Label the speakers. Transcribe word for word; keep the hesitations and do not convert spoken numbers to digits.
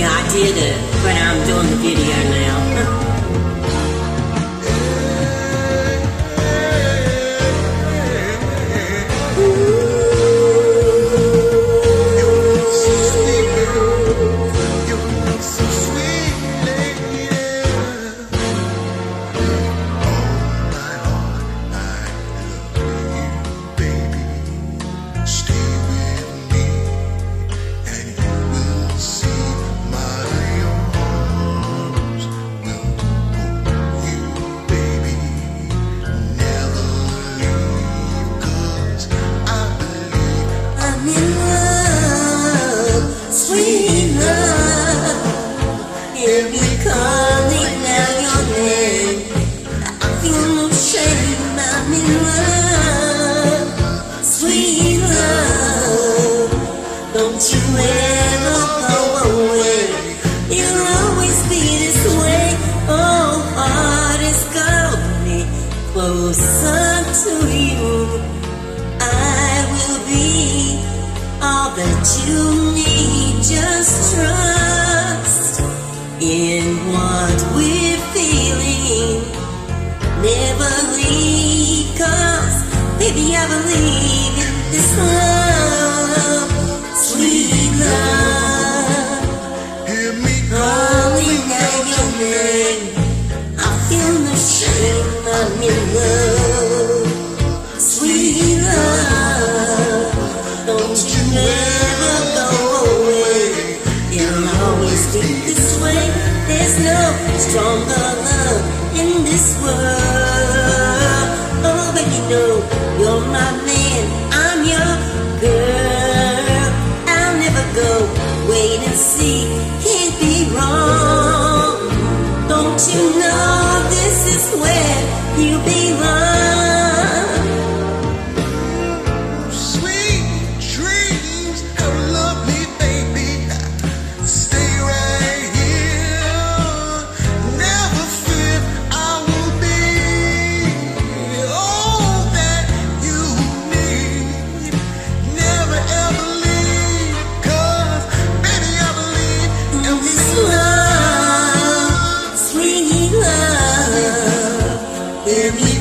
Speaker 1: Yeah, I did it, but I'm doing the video now.
Speaker 2: Don't you ever go away. You'll always be this way. Oh, heart is calling me closer to you. I will be all that you need. Just trust in what we're feeling. Never leave, 'cause baby, I believe in this love. Sweet love,
Speaker 3: hear me
Speaker 2: calling out your name. I feel no shame, I'm in love. Sweet love, don't you ever go away. You'll always be this way. There's no stronger love in this world. Oh, baby, no, you're my man, I'm your girl. I'll never go, wait and see, can't be wrong. Don't you know this is where you belong?
Speaker 3: sweet dreams, how lovely, baby. Stay right here. Never fear, I will be all that you need. Never ever leave, 'cause baby, I believe in
Speaker 2: This
Speaker 3: this
Speaker 2: love, sweet love, baby.